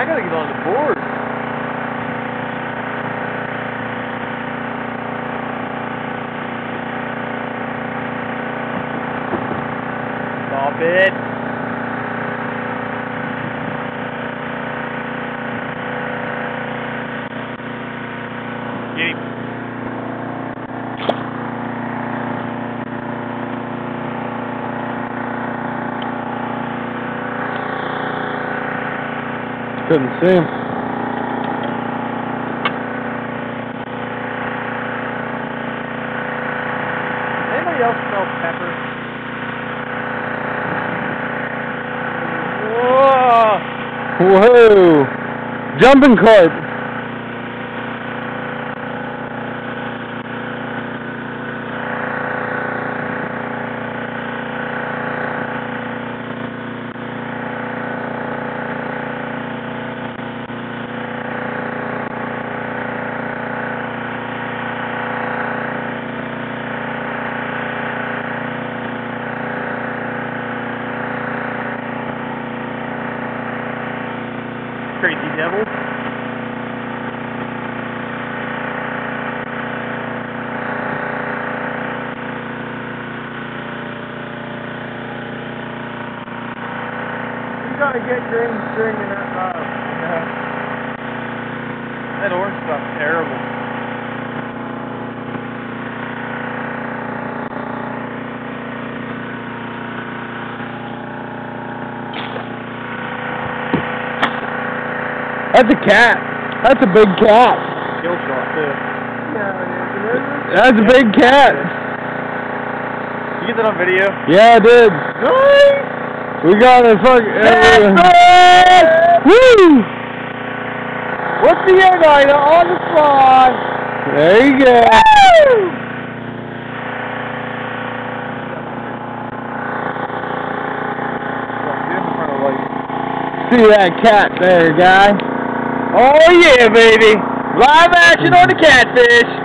gotta get on the board. Stop it. Get him. Couldn't see him. Anybody else smell pepper? Whoa! Whoa! Jumping carp. Crazy devil. You gotta get green string in that mouth. Yeah. That orange stuff's terrible. That's a cat. That's a big cat. Kill shot too. Yeah, it is. That's a big cat. You get that on video? Yeah, I did. Nice! We got a fucking... Woo! What's the end item on the spot? There you go. Woo! See that cat there, guy? Oh yeah, baby! Live action on the catfish!